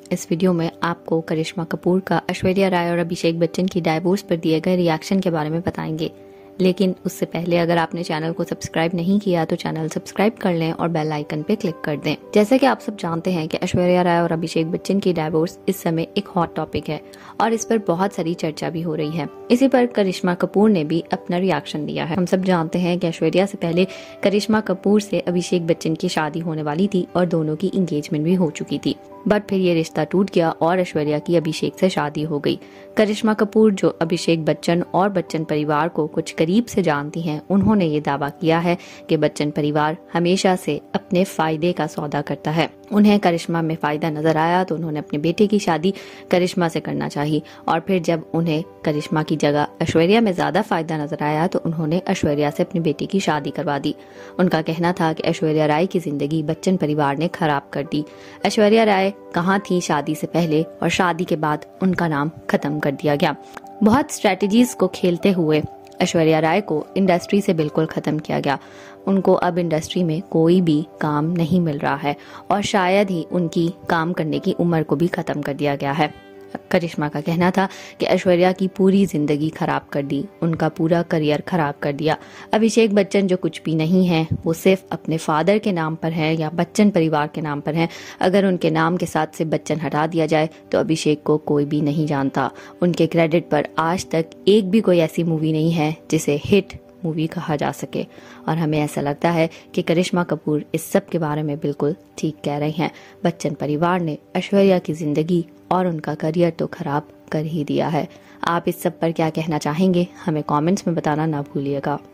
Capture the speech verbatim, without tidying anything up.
इस वीडियो में आपको करिश्मा कपूर का ऐश्वर्या राय और अभिषेक बच्चन की डाइवोर्स पर दिए गए रिएक्शन के बारे में बताएंगे। लेकिन उससे पहले अगर आपने चैनल को सब्सक्राइब नहीं किया तो चैनल सब्सक्राइब कर लें और बेल आइकन पे क्लिक कर दें। जैसे कि आप सब जानते हैं कि ऐश्वर्या राय और अभिषेक बच्चन की डाइवोर्स इस समय एक हॉट टॉपिक है और इस पर बहुत सारी चर्चा भी हो रही है। इसी पर करिश्मा कपूर ने भी अपना रिएक्शन दिया है। हम सब जानते हैं कि ऐश्वर्या से पहले करिश्मा कपूर से अभिषेक बच्चन की शादी होने वाली थी और दोनों की एंगेजमेंट भी हो चुकी थी, बट फिर ये रिश्ता टूट गया और ऐश्वर्या की अभिषेक से शादी हो गई। करिश्मा कपूर, जो अभिषेक बच्चन और बच्चन परिवार को कुछ करीब से जानती हैं, उन्होंने ये दावा किया है कि बच्चन परिवार हमेशा से अपने फायदे का सौदा करता है। उन्हें करिश्मा में फायदा नजर आया तो उन्होंने अपने बेटे की शादी करिश्मा से करना चाहिए और फिर जब उन्हें करिश्मा की जगह ऐश्वर्या में ज्यादा फायदा नजर आया तो उन्होंने ऐश्वर्या से अपनी बेटी की शादी करवा दी। उनका कहना था कि ऐश्वर्या राय की जिंदगी बच्चन परिवार ने खराब कर दी। ऐश्वर्या राय कहाँ थी शादी से पहले और शादी के बाद उनका नाम खत्म कर दिया गया। बहुत स्ट्रेटजीज को खेलते हुए ऐश्वर्या राय को इंडस्ट्री से बिल्कुल खत्म किया गया। उनको अब इंडस्ट्री में कोई भी काम नहीं मिल रहा है और शायद ही उनकी काम करने की उम्र को भी खत्म कर दिया गया है। करिश्मा का कहना था कि ऐश्वर्या की पूरी जिंदगी खराब कर दी, उनका पूरा करियर खराब कर दिया। अभिषेक बच्चन जो कुछ भी नहीं है, वो सिर्फ अपने फादर के नाम पर है या बच्चन परिवार के नाम पर है। अगर उनके नाम के साथ से बच्चन हटा दिया जाए तो अभिषेक को कोई भी नहीं जानता। उनके क्रेडिट पर आज तक एक भी कोई ऐसी मूवी नहीं है जिसे हिट मूवी कहा जा सके और हमें ऐसा लगता है कि करिश्मा कपूर इस सब के बारे में बिल्कुल ठीक कह रही हैं। बच्चन परिवार ने ऐश्वर्या की जिंदगी और उनका करियर तो खराब कर ही दिया है। आप इस सब पर क्या कहना चाहेंगे, हमें कमेंट्स में बताना ना भूलिएगा।